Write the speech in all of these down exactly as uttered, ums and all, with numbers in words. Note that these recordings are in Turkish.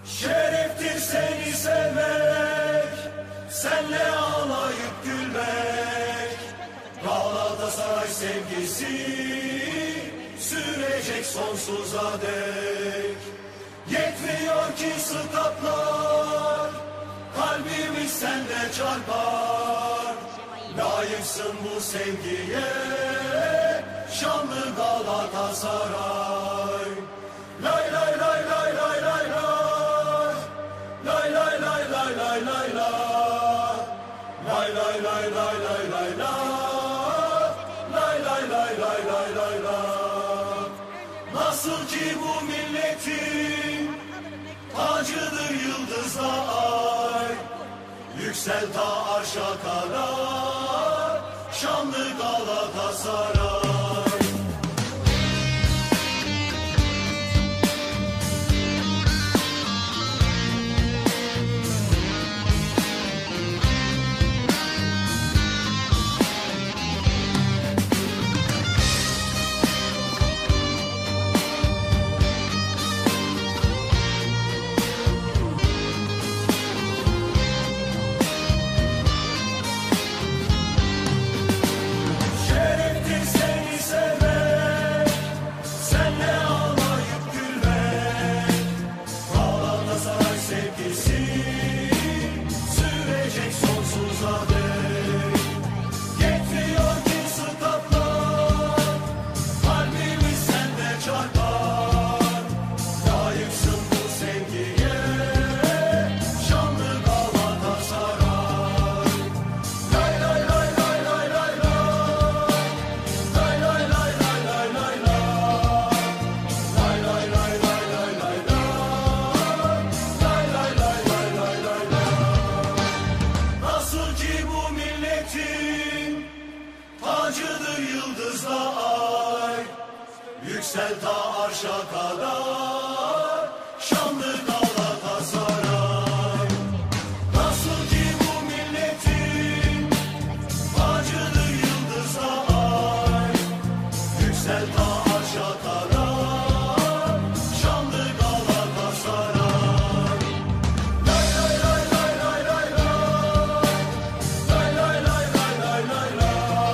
Şereftir seni sevmek, senle ağlayıp gülmek. Galatasaray sevgisi sürecek sonsuza dek. Yetmiyor ki statlar, kalbimiz sende çarpar. Layıksın bu sevgiye, şanlı Galatasaray. Lay lay lay lay lay lay lay. Lay lay lay lay lay lay lay. Lay lay lay lay lay lay lay. Lay lay lay lay lay lay lay. Nasıl ki bu milletin tacıdır yıldızla ay. Yüksel ta arşa kadar şanlı Galatasaray. Tacıdır yıldızla ay, yüksel ta arşa kadar şanlı Galatasaray. Nasıl ki bu milletin tacıdır yıldızla ay, yüksel ta arşa kadar şanlı Galatasaray. Lay lay lay lay lay lay lay. Lay lay lay lay lay lay lay.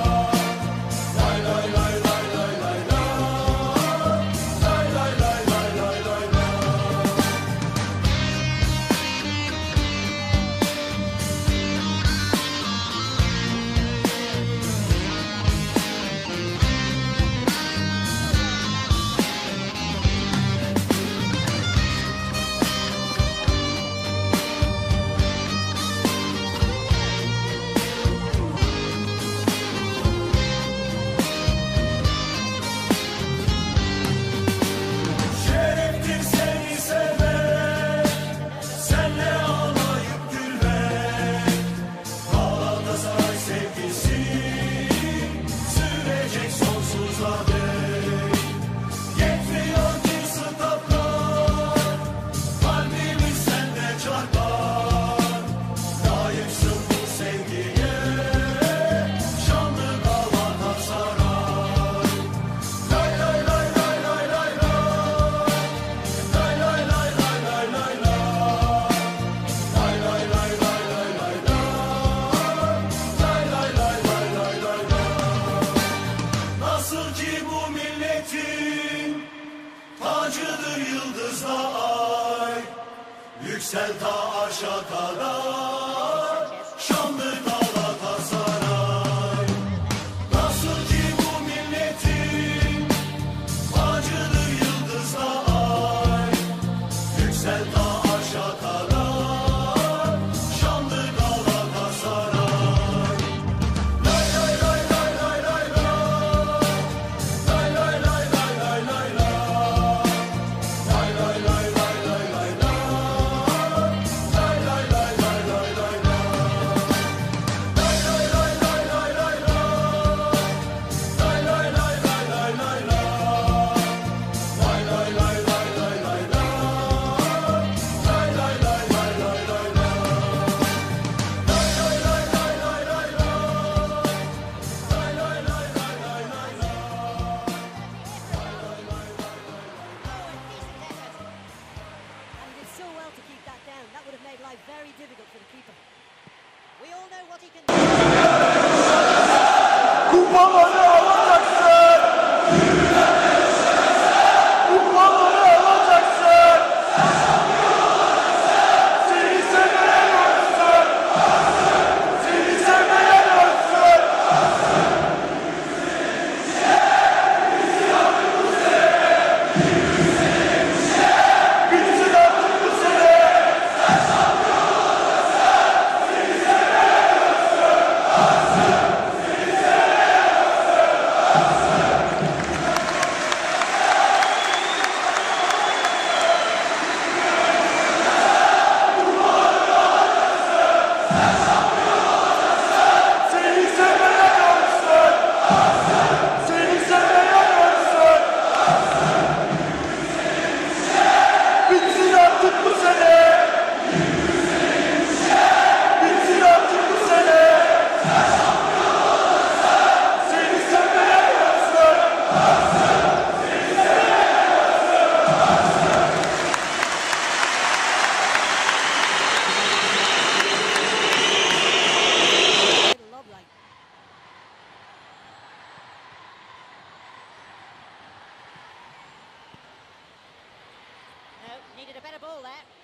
Tacıdır yıldızla ay, yüksel ta arşa kadar şanlı Galatasaray. Nasıl ki bu milletin tacıdır yıldızla ay, yüksel ta arşa kadar şanlı Galatasaray. Lay lay lay lay lay lay lay. Lay lay lay lay lay lay lay. Lay lay lay lay lay lay lay. Lay lay lay lay lay lay lay. Needed a better ball there.